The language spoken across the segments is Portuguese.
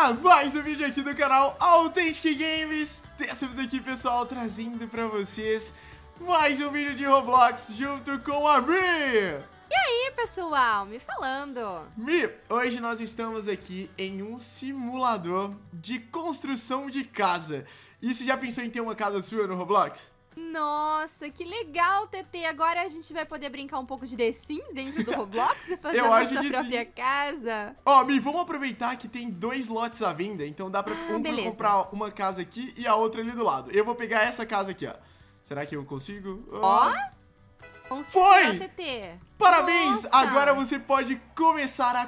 para mais um vídeo aqui do canal Authentic Games. Dessa vez aqui, pessoal, trazendo pra vocês mais um vídeo de Roblox junto com a Mi. E aí, pessoal, me falando. Mi, hoje nós estamos aqui em um simulador de construção de casa. E você já pensou em ter uma casa sua no Roblox? Nossa, que legal, TT. Agora a gente vai poder brincar um pouco de The Sims dentro do Roblox e fazer Eu a acho nossa que própria sim. casa. Ó, Mi, vamos aproveitar que tem 2 lotes à venda, então dá pra beleza. comprar uma casa aqui e a outra ali do lado. Eu vou pegar essa casa aqui, ó. Será que eu consigo? Ó, conseguiu, Foi! TT. Parabéns! Nossa. Agora você pode começar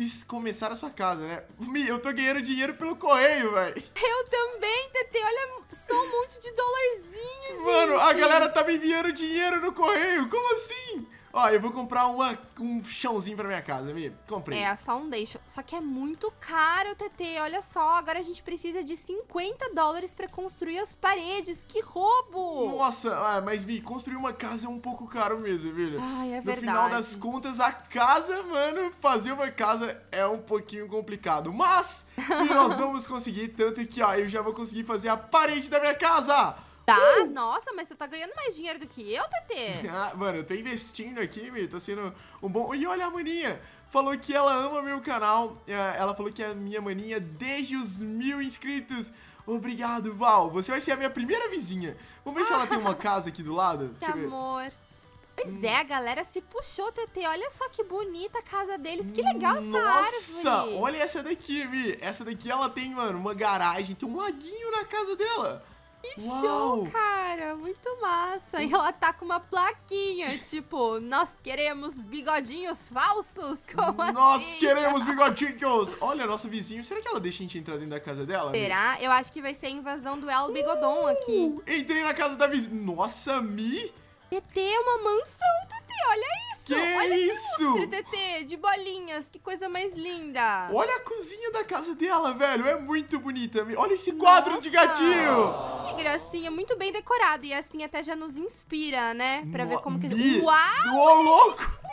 a sua casa, né? Mi, eu tô ganhando dinheiro pelo correio, velho. Eu também, TT. Olha só um monte de dolarzinho, gente. Mano, a galera tá me enviando dinheiro no correio. Como assim? Ó, eu vou comprar um chãozinho pra minha casa, Mi. Comprei. É, a Foundation. Só que é muito caro, TT. Olha só, agora a gente precisa de $50 pra construir as paredes. Que roubo! Nossa, mas Mi, construir uma casa é um pouco caro mesmo, velho. Ai, é No verdade. final das contas, a casa, mano, fazer uma casa é um pouquinho complicado. Mas, Mi, nós vamos conseguir, tanto que, ó, eu já vou conseguir fazer a parede da minha casa. Tá? Nossa, mas tu tá ganhando mais dinheiro do que eu, TT. Ah, mano, eu tô investindo aqui, Mi, tô sendo um bom... E olha a maninha, falou que ela ama meu canal, ela falou que é a minha maninha desde os 1000 inscritos. Obrigado, Val, você vai ser a minha primeira vizinha. Vamos ver se ela tem uma casa aqui do lado. Que Deixa eu ver. amor. Pois é, a galera se puxou, TT. Olha só que bonita a casa deles. Que legal essa Nossa, árvore. olha essa daqui, Mi. Essa daqui, ela tem, mano, uma garagem, tem um laguinho na casa dela. Que Uau. show, cara. Muito massa. E ela tá com uma plaquinha, tipo, nós queremos bigodinhos falsos. Como Nós assim? queremos bigodinhos. Olha, nosso vizinho, será que ela deixa a gente entrar dentro da casa dela, Mi? Será? Eu acho que vai ser a invasão do El Bigodon aqui. Entrei na casa da vizinha. Nossa, Mi. TT, uma mansão, TT. Olha isso. Que olha isso? esse lustre, TT, de bolinhas. Que coisa mais linda. Olha a cozinha da casa dela, velho. É muito bonita, Mi. Olha esse quadro de Nossa. gatinho. Que gracinha, muito bem decorado. E assim até já nos inspira, né? Pra ver como que... Mi, Uau! ô, louco.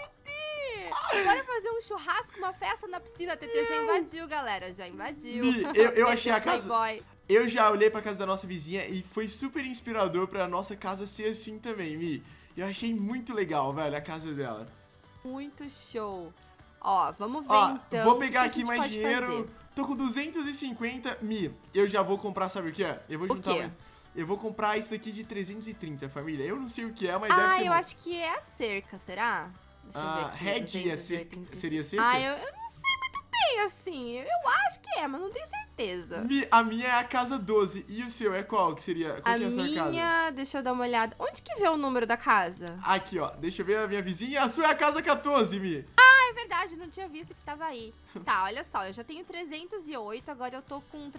Bora fazer um churrasco, uma festa na piscina. A TT já invadiu, galera. Já invadiu. Mi, eu TT achei a casa... Playboy. Eu já olhei pra casa da nossa vizinha e foi super inspirador pra nossa casa ser assim também, Mi. Eu achei muito legal, velho, a casa dela. Muito show. Ó, vamos ver Ó, então. vou o que pegar que a aqui gente mais pode dinheiro. fazer. Tô com 250, Mi. Eu já vou comprar, sabe o que é? Eu vou O juntar. quê? Eu vou comprar isso daqui de 330, família. Eu não sei o que é, mas deve ser. Eu bom. acho que é a cerca, será? Deixa eu ver aqui. Red 285. seria cerca? Eu não sei muito bem, assim. Eu acho que é, mas não tenho certeza. A minha é a casa 12. E o seu é qual que seria? Qual A que é a sua casa? minha, deixa eu dar uma olhada. Onde que vê o número da casa? Aqui, ó. Deixa eu ver a minha vizinha. A sua é a casa 14, Mi. É verdade, não tinha visto que tava aí. Tá, olha só, eu já tenho 308, agora eu tô com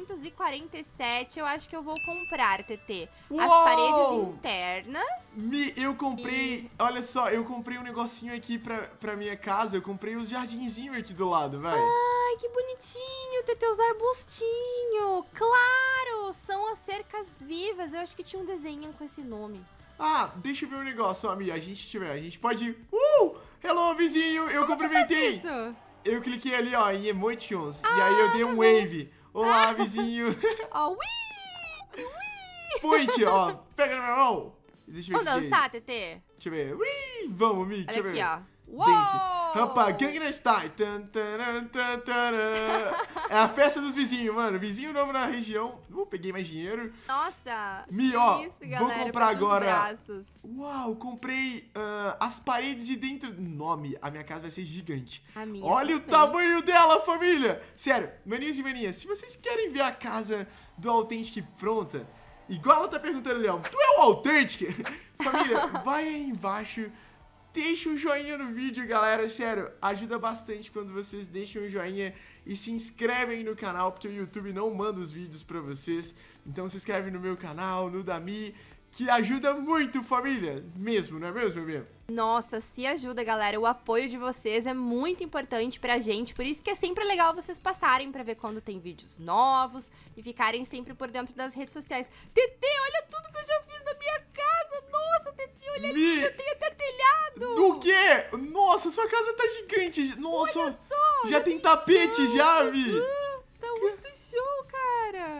347. Eu acho que eu vou comprar, TT. As Uou! paredes internas. Mi, eu comprei, olha só, eu comprei um negocinho aqui pra minha casa, eu comprei os jardinzinhos aqui do lado, vai. Ai, que bonitinho, TT, os arbustinhos. Claro, são as cercas vivas. Eu acho que tinha um desenho com esse nome. Ah, deixa eu ver um negócio, ó, Mi, a gente pode... Hello, vizinho, eu cumprimentei. Isso. Eu cliquei ali, ó, em emotions, e aí eu dei um wave. Olá, vizinho. Ó, ui! Point, ó, pega na minha mão. Deixa eu ver Vamos aqui. dançar, TT? Deixa eu ver. Ui, vamos, Mi, deixa Olha eu ver. aqui, ó. Dance. Uou! Rampa, Gangnam Style. Tan, taran, tan, taran. É a festa dos vizinhos, mano. Vizinho novo na região. Peguei mais dinheiro. Nossa! Mi, que ó, isso, vou galera, comprar pros agora. braços. Uau, comprei as paredes de dentro. Nome, a minha casa vai ser gigante. A minha Olha o também. tamanho dela, família. Sério, maninhos e maninhas, se vocês querem ver a casa do Authentic pronta, igual ela tá perguntando ali, ó, tu é o Authentic? Família, vai aí embaixo. Deixa um joinha no vídeo, galera, sério, ajuda bastante quando vocês deixam um joinha e se inscrevem no canal, porque o YouTube não manda os vídeos pra vocês. Então se inscreve no meu canal, no da Mi, que ajuda muito, família, mesmo, não é mesmo, Mi? Nossa, se ajuda, galera. O apoio de vocês é muito importante pra gente. Por isso que é sempre legal vocês passarem pra ver quando tem vídeos novos e ficarem sempre por dentro das redes sociais. TT, olha tudo que eu já fiz na minha casa. Nossa, TT, olha ali, já tem até telhado. Do quê? Nossa, sua casa tá gigante. Nossa, Olha só, já tem tapete chão. já, Mi. Tá muito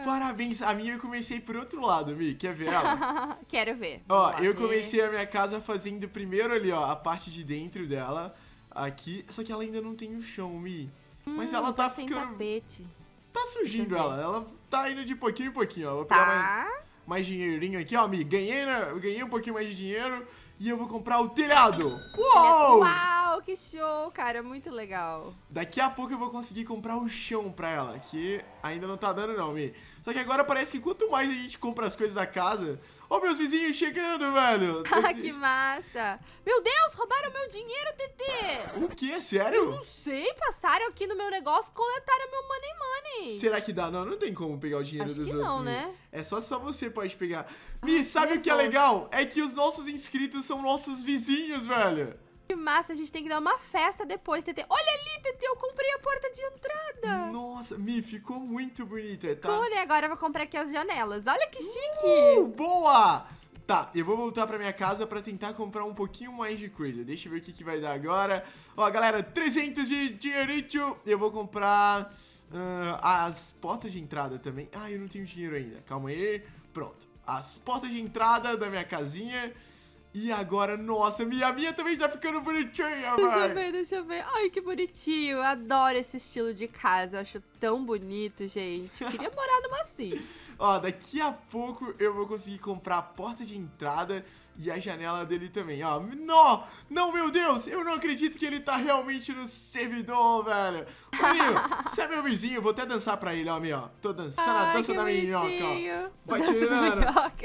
Parabéns, a minha eu comecei por outro lado, Mi. Quer ver ela? Quero ver. Ó, Vamos lá eu ver. comecei a minha casa fazendo primeiro ali, ó, a parte de dentro dela. Aqui, só que ela ainda não tem o chão, Mi. Mas ela tá sem ficando... tapete. Tá surgindo Deixa eu ela. Ela tá indo de pouquinho em pouquinho, ó. Vou pegar Tá. mais dinheirinho aqui, ó, Mi. Eu ganhei um pouquinho mais de dinheiro e eu vou comprar o telhado. Uou! Uau, que show, cara. Muito legal. Daqui a pouco eu vou conseguir comprar o chão pra ela, que ainda não tá dando não, Mi. Só que agora parece que quanto mais a gente compra as coisas da casa... Ó, meus vizinhos chegando, velho. Que massa. Meu Deus, roubaram meu dinheiro, TT. O que? Sério? Não sei, passaram aqui no meu negócio, coletaram meu money. Será que dá? Não, não tem como pegar o dinheiro Acho dos que outros. não, Mi. né? É só você pode pegar. Mi, sabe o que é nervoso. legal? É que os nossos inscritos são nossos vizinhos, velho. Que massa, a gente tem que dar uma festa depois, TT. Olha ali, TT, eu comprei a porta de entrada. Nossa, Mi, ficou muito bonita, tá? Cool, né? Agora eu vou comprar aqui as janelas. Olha que chique. Boa! Tá, eu vou voltar pra minha casa pra tentar comprar um pouquinho mais de coisa. Deixa eu ver o que vai dar agora. Ó, galera, 300 de dinheirito. Eu vou comprar as portas de entrada também. Ah, eu não tenho dinheiro ainda. Calma aí. Pronto. As portas de entrada da minha casinha. E agora, nossa, a minha também tá ficando bonitinha, velho. Deixa eu ver. Ai, que bonitinho. Eu adoro esse estilo de casa. Eu acho tão bonito, gente. Queria morar numa assim. Ó, daqui a pouco eu vou conseguir comprar a porta de entrada e a janela dele também, ó. Não, meu Deus, eu não acredito que ele tá realmente no servidor, velho. Amigo, você é meu vizinho, eu vou até dançar pra ele, ó, meu, ó. Tô dançando a dança da minhoca, ó. Vai tirando.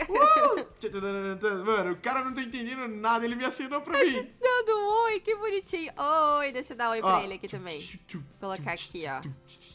Mano, o cara não tá entendendo nada, ele me acenou pra mim. Dando um oi, que bonitinho. Oi, deixa eu dar um oi pra ele aqui também. Vou colocar aqui, ó.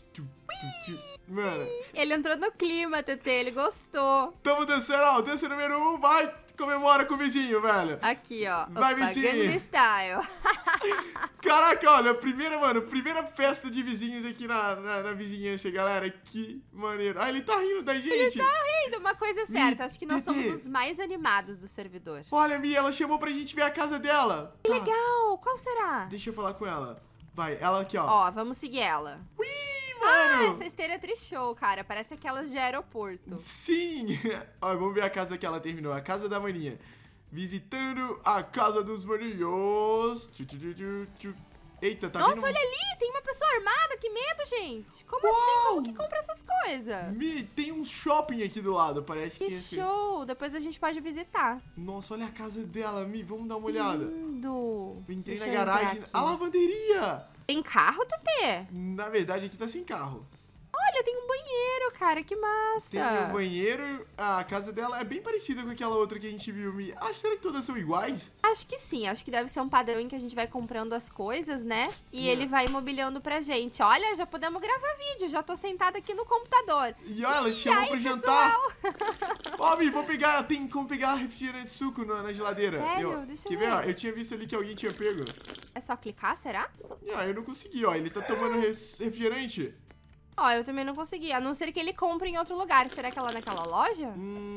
Mano, Ele entrou no clima, TT, ele gostou. tamo dançando, ó, dança número 1, vai, comemora com o vizinho, velho. Aqui, ó. Vai, Opa, vizinho. Gangnam Style. Caraca, olha, primeira festa de vizinhos aqui na vizinhança, galera, que maneiro. Ah, ele tá rindo da gente. Ele tá rindo, uma coisa é certa, acho que nós TT. somos os mais animados do servidor. Olha, Mia, ela chamou pra gente ver a casa dela. Que Tá, legal, qual será? deixa eu falar com ela. Vai, ela aqui, ó. Ó, vamos seguir ela. Ui, Ah, mano. essa esteira é tri-show, cara, parece aquelas de aeroporto. Sim. Ó, vamos ver a casa que ela terminou, a casa da maninha. Visitando a casa dos maninhos. Eita, tá Nossa, vindo... olha ali, tem uma pessoa armada, que medo, gente. Como assim? Uau. Como que compra essas coisas? Mi, tem um shopping aqui do lado, parece Que que... show, depois a gente pode visitar. Nossa, olha a casa dela, Mi, vamos dar uma olhada. Lindo. Eu entrei Deixa na eu entrar garagem, aqui. a lavanderia. Tem carro, TT? Na verdade, aqui tá sem carro. Olha, tem um banheiro, cara, que massa. Tem um banheiro, a casa dela é bem parecida com aquela outra que a gente viu. Será que todas são iguais? Acho que sim, acho que deve ser um padrão em que a gente vai comprando as coisas, né? E É. ele vai mobiliando pra gente. Olha, já podemos gravar vídeo, já tô sentada aqui no computador. E olha, ela E chamou aí, pra jantar. pessoal? Ó, Mi, vou pegar, tem como pegar refrigerante de suco na geladeira. Sério? Deixa eu quer ver, ver. ó, eu tinha visto ali que alguém tinha pego. É só clicar, será? Eu não consegui, ó, ele tá tomando refrigerante. Ó, eu também não consegui, a não ser que ele compre em outro lugar. Será que é lá naquela loja?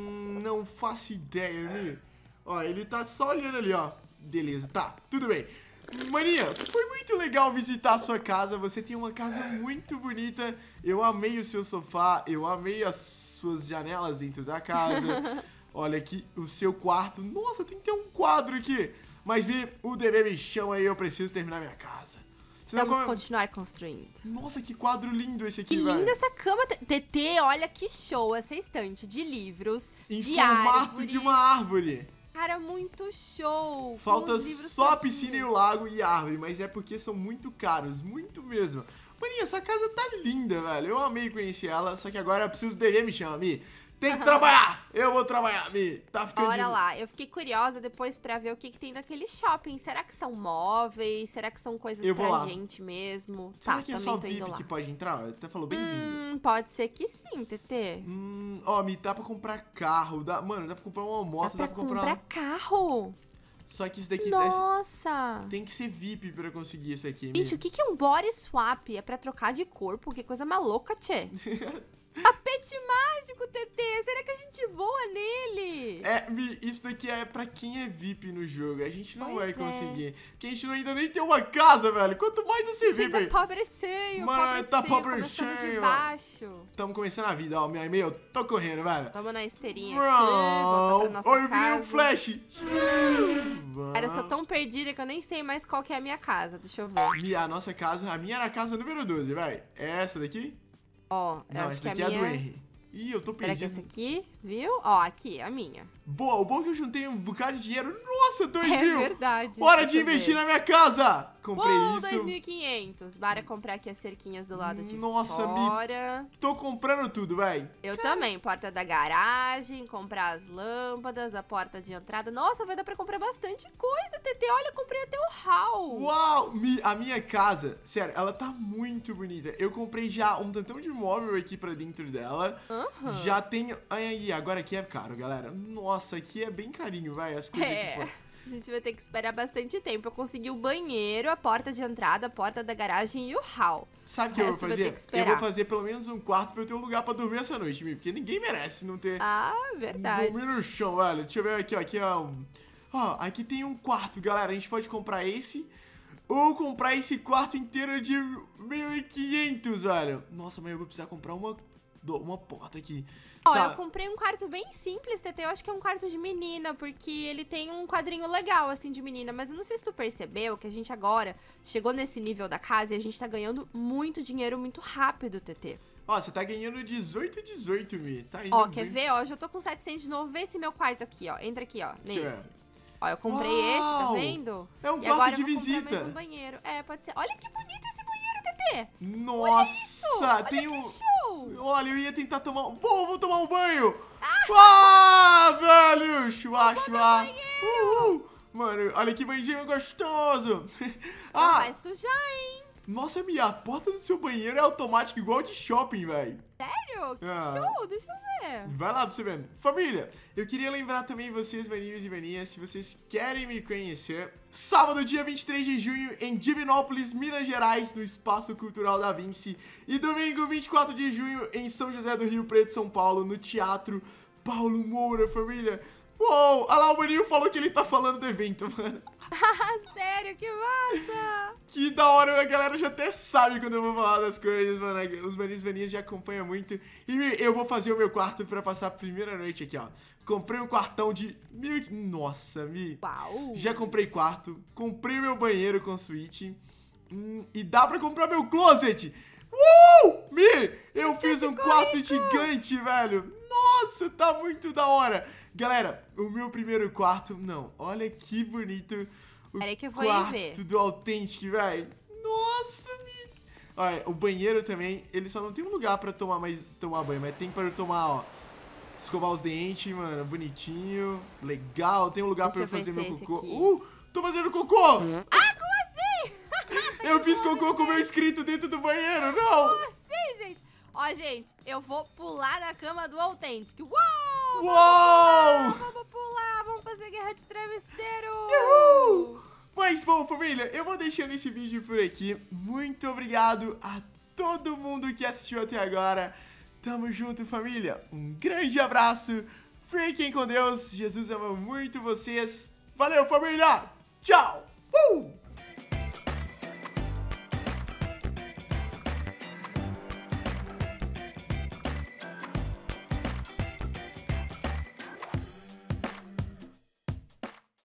Não faço ideia, Mi. Ó, ele tá só olhando ali, ó. Beleza, tá, tudo bem. Maninha, foi muito legal visitar a sua casa. Você tem uma casa muito bonita. Eu amei o seu sofá, eu amei as suas janelas dentro da casa. Olha aqui o seu quarto. Nossa, tem que ter um quadro aqui. Mas, Mi, o dever me chama e eu preciso terminar minha casa. Senão, Vamos continuar construindo. Nossa, que quadro lindo esse aqui, Que velho. linda essa cama. TT, olha que show essa estante de livros, Em de formato árvore. de uma árvore. Cara, muito show. com Falta os livros só a todinhos. piscina e o lago e a árvore, mas é porque são muito caros, muito mesmo. Maninha, essa casa tá linda, velho. Eu amei conhecer ela, só que agora eu preciso dever me chama, Mi. Tem que trabalhar! Eu vou trabalhar, Mi. Tá ficando Bora de... lá, eu fiquei curiosa depois pra ver o que tem naquele shopping. Será que são móveis? Será que são coisas Eu vou pra lá. gente mesmo? Será Tá, que é também só tô indo VIP lá. que pode entrar? Até falou bem-vindo. Pode ser que sim, TT. Ó, Mi, dá pra comprar carro, mano, dá pra comprar uma moto, Dá pra comprar carro? Só que isso daqui Nossa! tem que ser VIP pra conseguir isso aqui, Mi. Gente, o que é um body swap? É pra trocar de corpo? Que coisa maluca, tchê. Tapete mágico, TT. Será que a gente voa nele? Isso daqui é pra quem é VIP no jogo. A gente não vai Pois conseguir. Porque a gente ainda nem tem uma casa, velho. Quanto mais você VIP aí. Pobrecinho, Mano, tá começando de pobrecinho. baixo. Tamo começando a vida, ó. Minha e-mail, eu tô correndo, velho. Vamos na esteirinha aqui, voltar pra nossa Olha, eu casa. virei um flash. Cara, eu sou tão perdida que eu nem sei mais qual que é a minha casa. Deixa eu ver. A nossa casa, a minha era a casa número 12, vai. É essa daqui? Ó, eu Não, acho essa que a daqui é a minha... do Henry. Ih, eu tô Será que perdido. essa aqui, viu? Ó, aqui, a minha. Boa, o bom é que eu juntei um bocado de dinheiro. Nossa, 2 É mil. verdade. Hora Deixa de eu investir ver. na minha casa. Comprei Pô, isso. 2.500. Bora comprar aqui as cerquinhas do lado de Nossa, fora. Tô comprando tudo, véi. Eu também. Porta da garagem, comprar as lâmpadas, a porta de entrada. Nossa, vai dar pra comprar bastante coisa, TT. Olha, eu comprei até o hall. Uau! A minha casa, sério, ela tá muito bonita. Eu comprei já um tantão de móvel aqui pra dentro dela. Aham. Já tem... Aí, agora aqui é caro, galera. Nossa, aqui é bem carinho, vai, as coisas aqui fora. A gente vai ter que esperar bastante tempo. Eu consegui o banheiro, a porta de entrada, a porta da garagem e o hall. Sabe o que eu vou resto vai fazer? ter que esperar. Eu vou fazer pelo menos um quarto pra eu ter um lugar pra dormir essa noite, porque ninguém merece não ter... Ah, verdade. Dormir no chão, velho. Deixa eu ver aqui, ó. Aqui, ó, aqui tem um quarto, galera. A gente pode comprar esse ou comprar esse quarto inteiro de 1.500, velho. Nossa, mas eu vou precisar comprar uma porta aqui. Ó, Tá. eu comprei um quarto bem simples, TT. Eu acho que é um quarto de menina, porque ele tem um quadrinho legal, assim, de menina. Mas eu não sei se tu percebeu que a gente agora chegou nesse nível da casa e a gente tá ganhando muito dinheiro muito rápido, TT. Ó, você tá ganhando 18, Mi. Tá indo Ó, bem. quer ver? Ó, já tô com 700 de novo. Vê esse meu quarto aqui, ó. Entra aqui, ó, Deixa eu nesse. ver. Ó, eu comprei Uau! esse, tá vendo? É um E quarto agora de eu vou comprar visita. mais um banheiro. É, pode ser. Olha que bonito esse banheiro, TT. Nossa, Olha tem que um... show. Olha, eu ia tentar tomar um... Bom, vou tomar um banho. Ah, velho. Chua, chua. Mano, olha que banho gostoso. Não vai sujar, hein? Nossa, Mia, a porta do seu banheiro é automática igual de shopping, velho. Sério? Que Ah. show. Deixa eu ver. Vai lá pra você ver. Família, eu queria lembrar também vocês, maninhos e maninhas, se vocês querem me conhecer, sábado, dia 23 de junho, em Divinópolis, Minas Gerais, no Espaço Cultural da Vinci, e domingo, 24 de junho, em São José do Rio Preto, São Paulo, no Teatro Paulo Moura, família. Uou, olha lá, o maninho falou que ele tá falando do evento, mano. Sério, que massa. Que da hora, a galera já até sabe quando eu vou falar das coisas, mano. Os maninhos e maninhas já acompanham muito. E eu vou fazer o meu quarto pra passar a primeira noite aqui, ó. Comprei um quartão de 1.000... Nossa, Mi. Uau. Já comprei quarto, comprei meu banheiro com suíte. E dá pra comprar meu closet. Mi, eu fiz um quarto gigante, velho. Nossa, tá muito da hora. Galera, o meu primeiro quarto... Não, olha que bonito. Peraí que eu vou ir quarto ver. do Authentic, velho. Nossa, Mi. Olha, o banheiro também, ele só não tem um lugar pra tomar banho, mas tem pra eu tomar, ó, escovar os dentes, mano, bonitinho, legal. Tem um lugar Deixa pra eu eu ver fazer se meu é esse cocô. aqui. Tô fazendo cocô! Ah, como assim? Eu fiz cocô com o meu inscrito dentro do banheiro, não! Sim, gente. Ó, gente, eu vou pular na cama do Authentic. Uou! Uou! Vamos pular, vamos fazer guerra de travesseiro. Uhul! Mas bom, família, eu vou deixando esse vídeo por aqui. Muito obrigado a todo mundo que assistiu até agora. Tamo junto, família. Um grande abraço. Fiquem com Deus. Jesus ama muito vocês. Valeu, família. Tchau!